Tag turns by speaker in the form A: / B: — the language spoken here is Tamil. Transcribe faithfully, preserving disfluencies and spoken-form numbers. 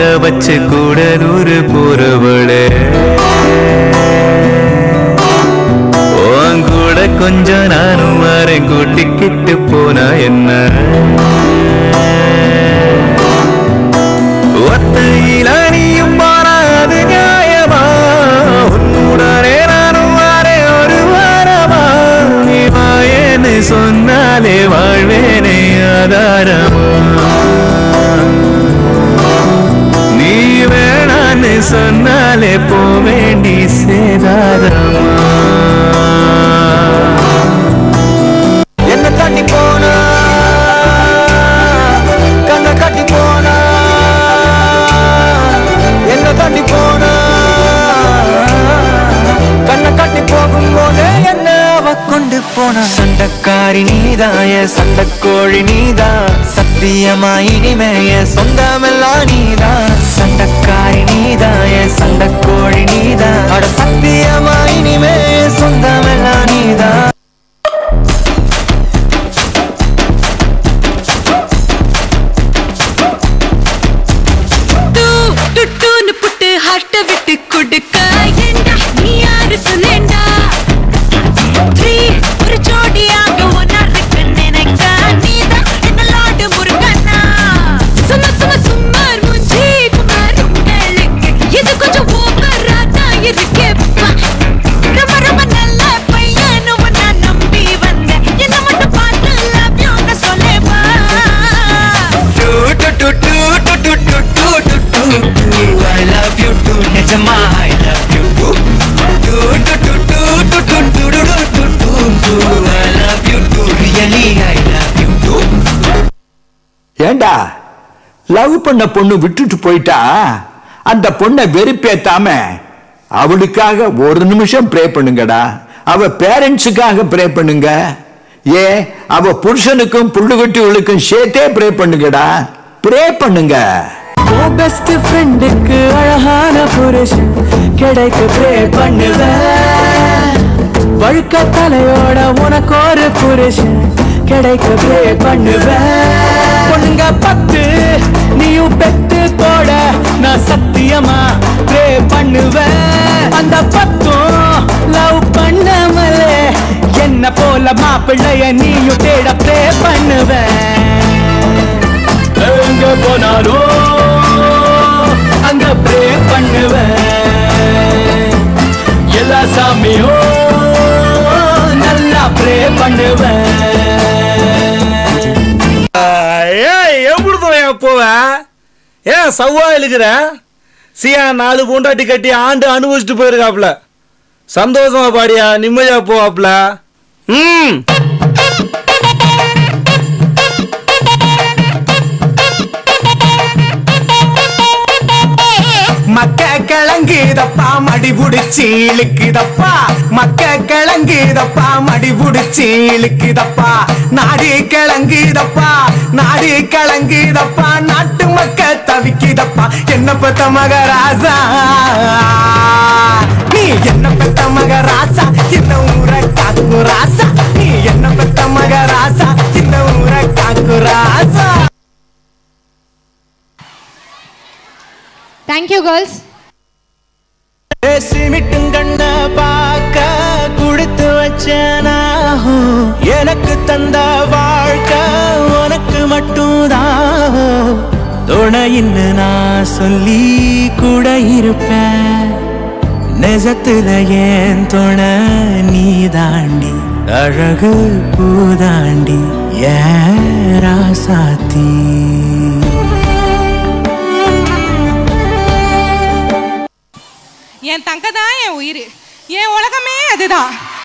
A: வச்சு கூடலூர் போறவளே கூட கொஞ்சம் நானும் வரேன் கூட்டிக்கிட்டு போனா என்ன ஒத்தையில நீயும் போனாது நியாயமா உன்னுடனே நானும் வரேன் ஒரு வாரமா நீ வாயேன்னு சொன்னாலே வாழ்வேனே ஆதாரமா நீ வேணான்னு சொன்னாலே போவேண்டி சேதாரமா கட்டி போனா கண்ண கட்டி போனா என்ன கட்டி போனா கண்ண கட்டி போகும் போதே என்ன அவ கொண்டு போனா சண்டக்காரி நீதாய சண்டக்கோழி நீதா சத்தியமா இனிமேய சொந்தமெல்லாம் நீதா சண்டக்காரி நீதாய சண்டக்கோழி நீதா அட சத்தியமா இனிமேய சொந்தமெல்லாம் நீதா
B: ஏண்டா லவ் பண்ண பொண்ணு விட்டுட்டு போயிட்டா அந்த பொண்ணை வெறுப்பேத்தாம அவளுக்காக ஒரு நிமிஷம் ப்ரே பண்ணுங்கடா அவ பேரண்ட்ஸுக்காக ப்ரே பண்ணுங்க ஏ அவ புருஷனுக்கும் புள்ளுகுட்டிகளுக்கும் சேர்த்தே ப்ரே பண்ணுங்கடா ப்ரே பண்ணுங்க
A: பெஸ்ட் ஃப்ரெண்டுக்கு அழகான புருஷன் கிடைக்க ப்ரே பண்ணுவேன் வழுக்க தலையோட உனக்கு ஒரு புருஷன் கிடைக்க ப்ரே பண்ணுவேன் பொண்ணுங்க பத்து நீயும் பெத்து போட நான் சத்தியமா ப்ரே பண்ணுவேன் அந்த பத்தும் லவ் பண்ணாமலே என்ன போல மாப்பிள்ளைய நீயும் தேட ப்ரே பண்ணுவேன் எங்க போனாலும் அங்க ப்ரே பண்ணுவேன் எல்லா சாமியும் நல்லா ப்ரே பண்ணுவேன்
C: போவ ஏன் சவ்வா இழுக்கிற சியா நாலு பூண்டாட்டி கட்டி ஆண்டு அனுபவிச்சுட்டு போயிருக்காப்ல சந்தோஷமா பாடியா நிம்மதியா போவாப்ல ம்
A: மக்க கிளங்குதப்பா மடி புடிச்சு இழுக்குதப்பா மக்க கிளங்குதப்பா மடி புடிச்சு இழுக்குதப்பா நாடி கிளங்குதப்பா நாடி கிளங்குதப்பா நாட்டு மக்க தவிக்குதப்பா என்ன பெத்த மகராசா நீ என்ன பெத்த மகராசா இந்த ஊரை காக்கு ராசா நீ என்ன பெத்த மகராசா இந்த ஊரை காக்கு ராசா.
D: Thank you girls.
A: சிமிட்டும் கண்ண பார்க்க குடுத்து வச்சனா எனக்கு தந்த வாழ்க்கை உனக்கு மட்டும்தான் துணையின்னு நான் சொல்லி கூட இருப்பேன் நெஜத்துல ஏன் துணை நீ தாண்டி அழகு பூதாண்டி ஏன் ராசாத்தி
E: என் தங்க தான் என் உயிர் என் உலகமே அதுதான்